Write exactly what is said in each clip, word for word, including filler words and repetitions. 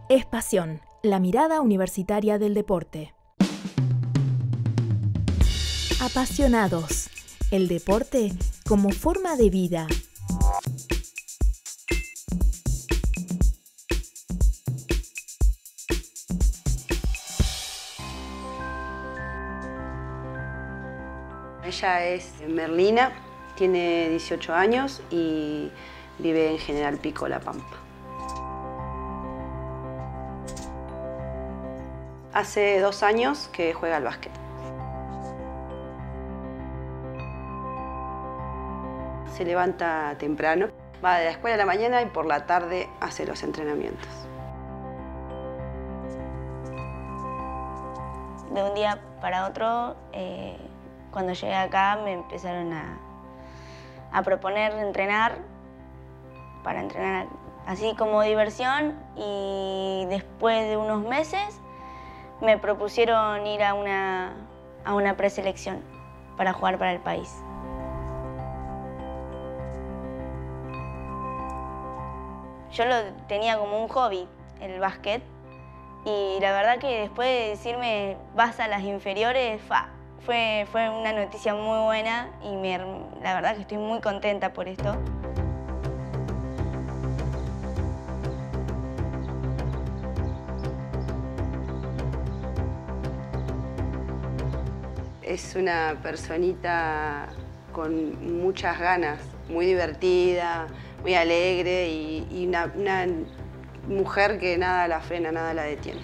Es pasión, la mirada universitaria del deporte. Apasionados, el deporte como forma de vida. Ella es Merlina, tiene dieciocho años y vive en General Pico, La Pampa. Hace dos años que juega al básquet. Se levanta temprano, va de la escuela a la mañana y por la tarde hace los entrenamientos. De un día para otro, eh, cuando llegué acá me empezaron a, a proponer entrenar, para entrenar así como diversión, y después de unos meses me propusieron ir a una, a una preselección para jugar para el país. Yo lo tenía como un hobby, el básquet, y la verdad que después de decirme vas a las inferiores, fa, fue, fue una noticia muy buena y me, la verdad que estoy muy contenta por esto. Es una personita con muchas ganas, muy divertida, muy alegre y, y una, una mujer que nada la frena, nada la detiene.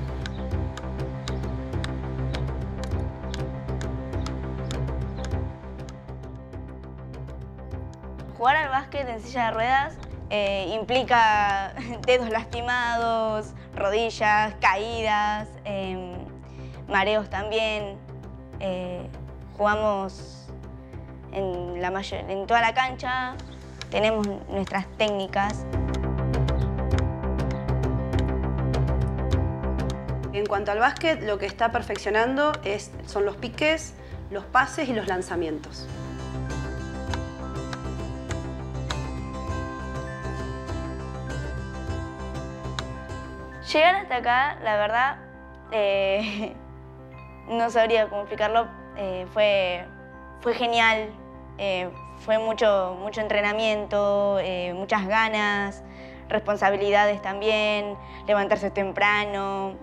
Jugar al básquet en silla de ruedas eh, implica dedos lastimados, rodillas, caídas, eh, mareos también. Eh, jugamos en, la mayor, en toda la cancha, tenemos nuestras técnicas. En cuanto al básquet, lo que está perfeccionando es, son los piques, los pases y los lanzamientos. Llegar hasta acá, la verdad, eh, no sabría cómo explicarlo, eh, fue, fue genial, eh, fue mucho, mucho entrenamiento, eh, muchas ganas, responsabilidades también, levantarse temprano.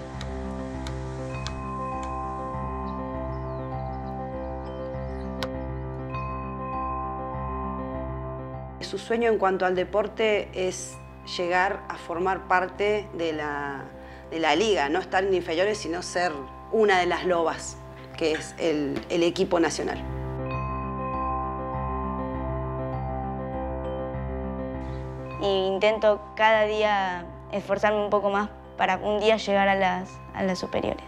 Su sueño en cuanto al deporte es llegar a formar parte de la, de la liga, no estar en inferiores, sino ser una de las lobas, que es el, el equipo nacional. Y intento cada día esforzarme un poco más para un día llegar a las, a las superiores.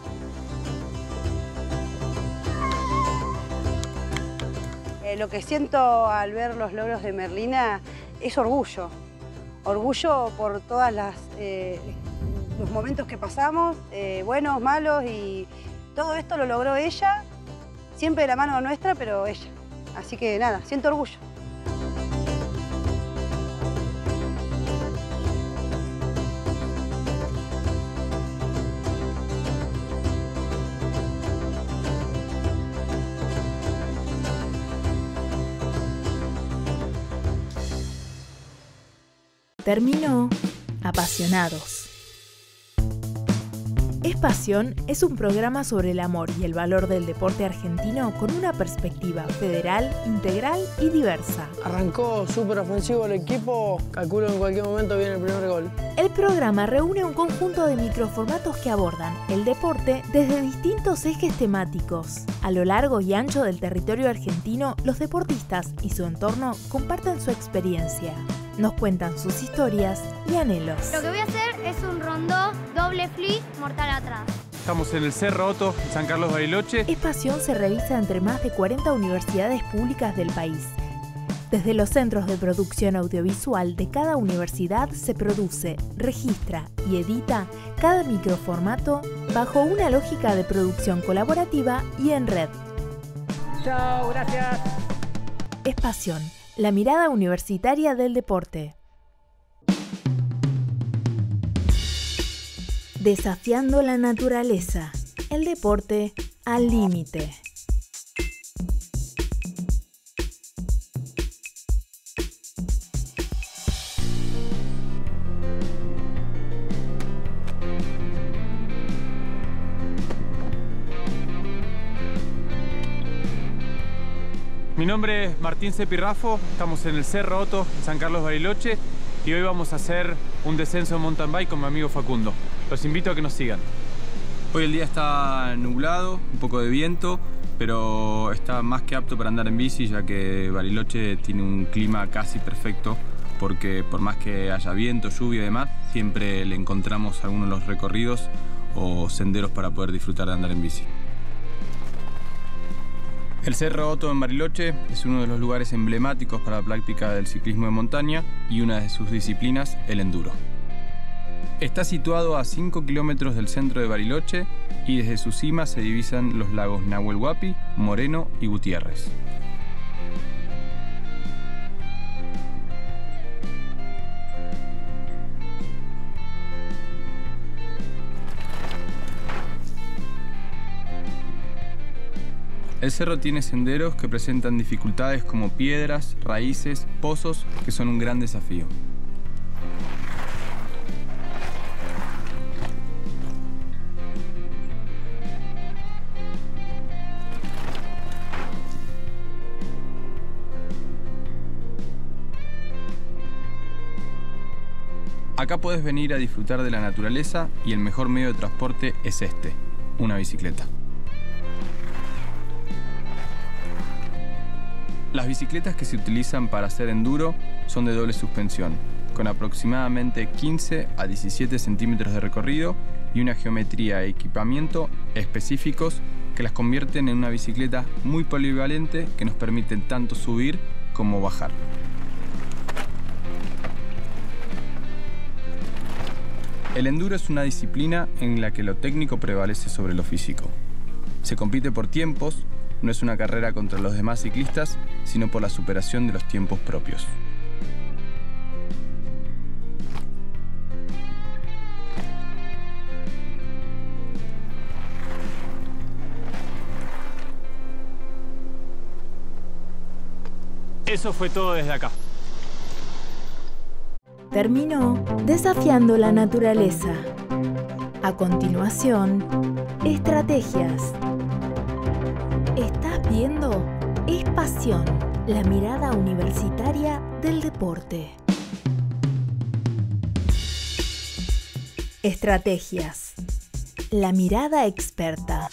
Eh, lo que siento al ver los logros de Merlina es orgullo. Orgullo por todos eh, los momentos que pasamos, eh, buenos, malos, y todo esto lo logró ella, siempre de la mano nuestra, pero ella. Así que nada, siento orgullo. Terminó Apasionados. Es Pasión es un programa sobre el amor y el valor del deporte argentino con una perspectiva federal, integral y diversa. Arrancó súper ofensivo el equipo, calculo que en cualquier momento viene el primer gol. El programa reúne un conjunto de microformatos que abordan el deporte desde distintos ejes temáticos. A lo largo y ancho del territorio argentino, los deportistas y su entorno comparten su experiencia. Nos cuentan sus historias y anhelos. Lo que voy a hacer es un rondó, doble flip, mortal atrás. Estamos en el Cerro Otto, en San Carlos Bariloche. Es Pasión se realiza entre más de cuarenta universidades públicas del país. Desde los centros de producción audiovisual de cada universidad se produce, registra y edita cada microformato bajo una lógica de producción colaborativa y en red. Chao, gracias. Es Pasión, la mirada universitaria del deporte. Desafiando la naturaleza, el deporte al límite. Mi nombre es Martín Cepirrafo, estamos en el Cerro Otto, en San Carlos Bariloche, y hoy vamos a hacer un descenso de mountain bike con mi amigo Facundo. Los invito a que nos sigan. Hoy el día está nublado, un poco de viento, pero está más que apto para andar en bici, ya que Bariloche tiene un clima casi perfecto, porque por más que haya viento, lluvia y demás, siempre le encontramos algunos de los recorridos o senderos para poder disfrutar de andar en bici. El Cerro Otto en Bariloche es uno de los lugares emblemáticos para la práctica del ciclismo de montaña y una de sus disciplinas, el enduro. Está situado a cinco kilómetros del centro de Bariloche y desde su cima se divisan los lagos Nahuel Huapi, Moreno y Gutiérrez. El cerro tiene senderos que presentan dificultades como piedras, raíces, pozos, que son un gran desafío. Acá puedes venir a disfrutar de la naturaleza y el mejor medio de transporte es este, una bicicleta. Las bicicletas que se utilizan para hacer enduro son de doble suspensión, con aproximadamente quince a diecisiete centímetros de recorrido y una geometría e equipamiento específicos que las convierten en una bicicleta muy polivalente que nos permiten tanto subir como bajar. El enduro es una disciplina en la que lo técnico prevalece sobre lo físico. Se compite por tiempos. No es una carrera contra los demás ciclistas, sino por la superación de los tiempos propios. Eso fue todo desde acá. Terminó Desafiando la naturaleza. A continuación, estrategias. Estás viendo Es Pasión, la mirada universitaria del deporte. Estrategias. La mirada experta.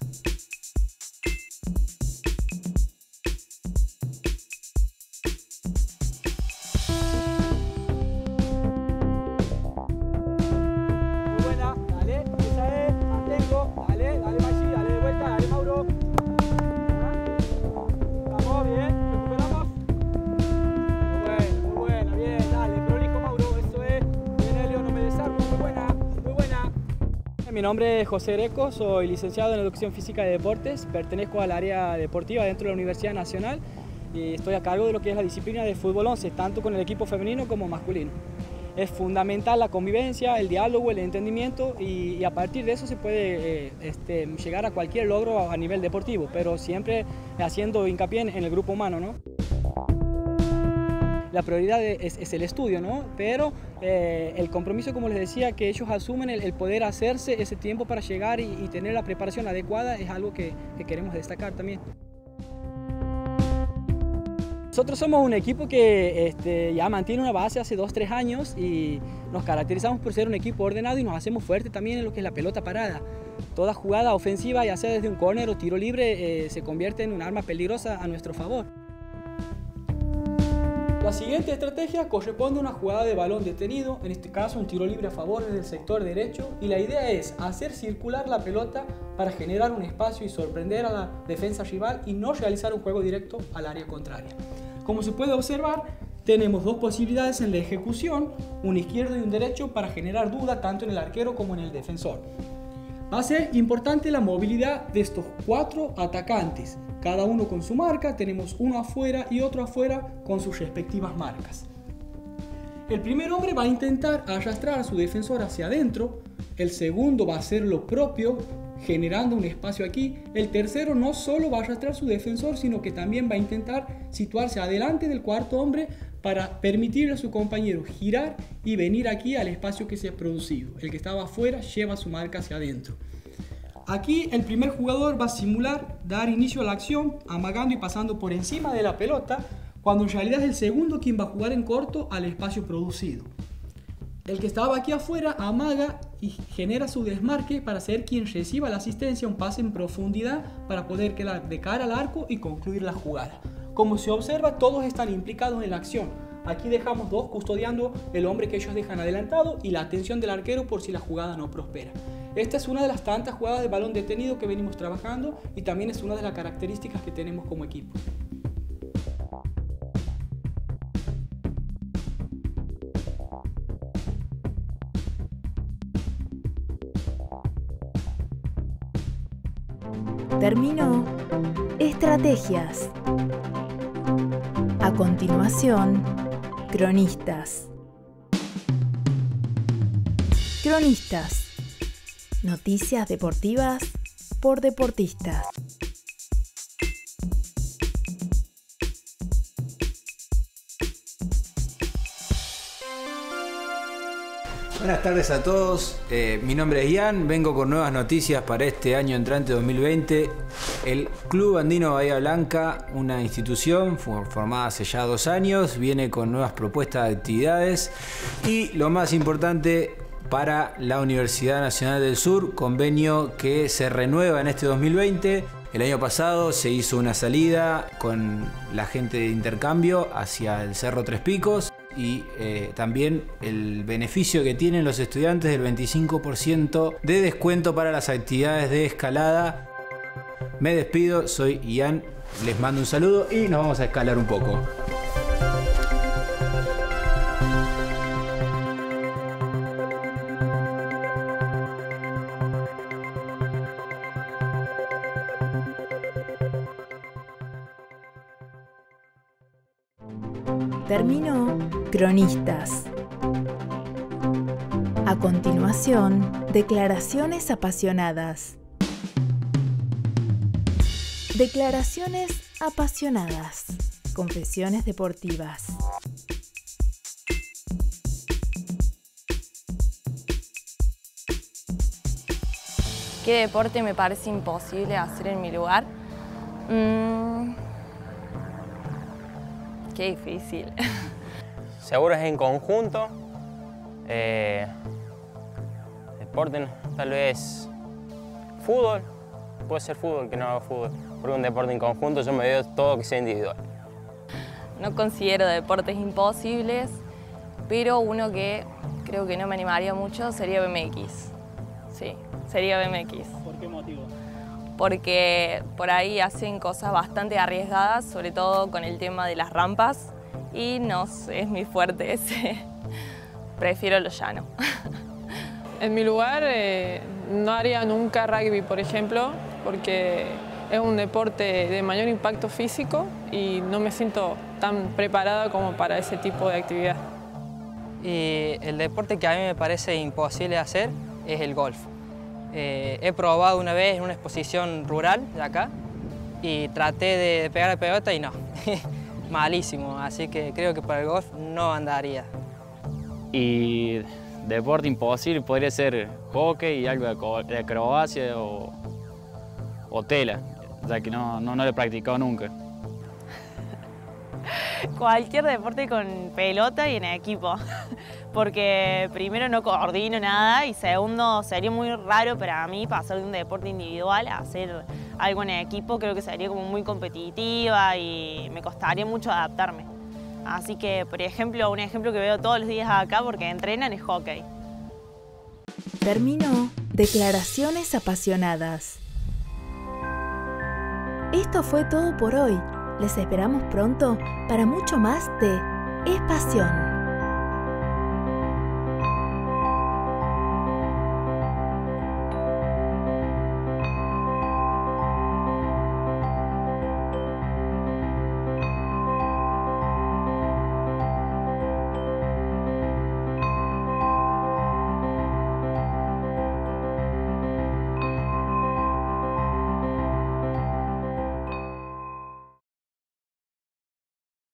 Mi nombre es José Greco, soy licenciado en Educación Física y Deportes, pertenezco al área deportiva dentro de la Universidad Nacional y estoy a cargo de lo que es la disciplina de fútbol once, tanto con el equipo femenino como masculino. Es fundamental la convivencia, el diálogo, el entendimiento y, y a partir de eso se puede eh, este, llegar a cualquier logro a, a nivel deportivo, pero siempre haciendo hincapié en, en el grupo humano, ¿no? La prioridad es, es el estudio, ¿no? Pero eh, el compromiso, como les decía, que ellos asumen el, el poder hacerse ese tiempo para llegar y, y tener la preparación adecuada es algo que, que queremos destacar también. Nosotros somos un equipo que este, ya mantiene una base hace dos, tres años y nos caracterizamos por ser un equipo ordenado y nos hacemos fuertes también en lo que es la pelota parada. Toda jugada ofensiva, ya sea desde un córner o tiro libre, eh, se convierte en un arma peligrosa a nuestro favor. La siguiente estrategia corresponde a una jugada de balón detenido, en este caso un tiro libre a favor del sector derecho, y la idea es hacer circular la pelota para generar un espacio y sorprender a la defensa rival y no realizar un juego directo al área contraria. Como se puede observar, tenemos dos posibilidades en la ejecución, un izquierdo y un derecho, para generar duda tanto en el arquero como en el defensor. Va a ser importante la movilidad de estos cuatro atacantes. Cada uno con su marca, tenemos uno afuera y otro afuera con sus respectivas marcas. El primer hombre va a intentar arrastrar a su defensor hacia adentro, el segundo va a hacer lo propio, generando un espacio aquí. El tercero no solo va a arrastrar a su defensor, sino que también va a intentar situarse adelante del cuarto hombre para permitirle a su compañero girar y venir aquí al espacio que se ha producido. El que estaba afuera lleva su marca hacia adentro. Aquí el primer jugador va a simular dar inicio a la acción, amagando y pasando por encima de la pelota, cuando en realidad es el segundo quien va a jugar en corto al espacio producido. El que estaba aquí afuera amaga y genera su desmarque para ser quien reciba la asistencia, un pase en profundidad para poder quedar de cara al arco y concluir la jugada. Como se observa, todos están implicados en la acción. Aquí dejamos dos custodiando el hombre que ellos dejan adelantado y la atención del arquero por si la jugada no prospera. Esta es una de las tantas jugadas de balón detenido que venimos trabajando y también es una de las características que tenemos como equipo. Terminó Estrategias. A continuación, Cronistas. Cronistas. Noticias deportivas por deportistas. Buenas tardes a todos, eh, mi nombre es Ian, vengo con nuevas noticias para este año entrante dos mil veinte. El Club Andino Bahía Blanca, una institución formada hace ya dos años, viene con nuevas propuestas de actividades y lo más importante para la Universidad Nacional del Sur, convenio que se renueva en este dos mil veinte. El año pasado se hizo una salida con la gente de intercambio hacia el Cerro Tres Picos. Y eh, también el beneficio que tienen los estudiantes del veinticinco por ciento de descuento para las actividades de escalada. Me despido, soy Ian, les mando un saludo y nos vamos a escalar un poco. Terminó Cronistas. A continuación, declaraciones apasionadas. Declaraciones apasionadas. Confesiones deportivas. ¿Qué deporte me parece imposible hacer en mi lugar? Mm, qué difícil. Seguro es en conjunto. Eh, deporte, tal vez fútbol. Puede ser fútbol, que no haga fútbol. Porque un deporte en conjunto yo me veo todo que sea individual. No considero deportes imposibles, pero uno que creo que no me animaría mucho sería B M X. Sí, sería B M X. ¿Por qué motivo? Porque por ahí hacen cosas bastante arriesgadas, sobre todo con el tema de las rampas, y no es mi fuerte ese. Prefiero lo llano. En mi lugar eh, no haría nunca rugby, por ejemplo, porque es un deporte de mayor impacto físico y no me siento tan preparada como para ese tipo de actividad. Y el deporte que a mí me parece imposible hacer es el golf. Eh, he probado una vez en una exposición rural de acá y traté de pegar la pelota y no, malísimo, así que creo que para el golf no andaría. Y deporte imposible podría ser hockey y algo de acrobacia o, o tela, ya que no, no, no lo he practicado nunca. Cualquier deporte con pelota y en equipo, porque primero no coordino nada y segundo sería muy raro para mí pasar de un deporte individual a hacer algo en equipo. Creo que sería como muy competitiva y me costaría mucho adaptarme. Así que, por ejemplo, un ejemplo que veo todos los días acá porque entrenan es hockey. Terminó Declaraciones apasionadas. Esto fue todo por hoy. Les esperamos pronto para mucho más de Es Pasión.